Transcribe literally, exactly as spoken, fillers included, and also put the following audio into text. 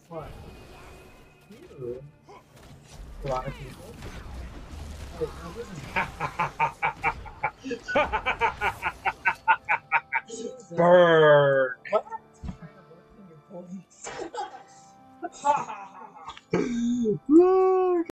What? Ooh. A lot of people. Wait, no, this is Burn. what? Working your police. Ha ha ha ha.